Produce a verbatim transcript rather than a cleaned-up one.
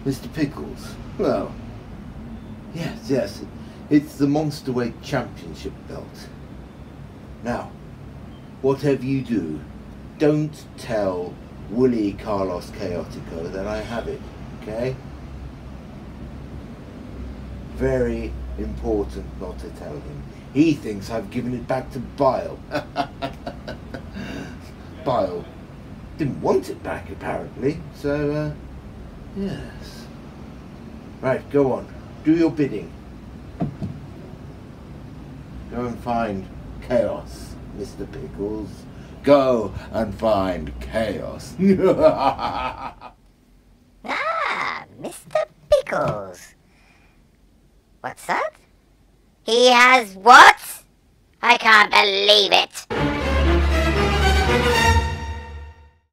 Mister Pickles. Well, yes, yes. It's the Monsterweight Championship belt. Now, whatever you do, don't tell Willie Carlos Chaotico that I have it, okay? Very important not to tell him. He thinks I've given it back to Bile. Bile didn't want it back, apparently, so, uh, yes. Right, go on. Do your bidding. Go and find chaos, Mister Pickles. Go and find chaos. Ah, Mister Pickles. What's that? He has what? I can't believe it.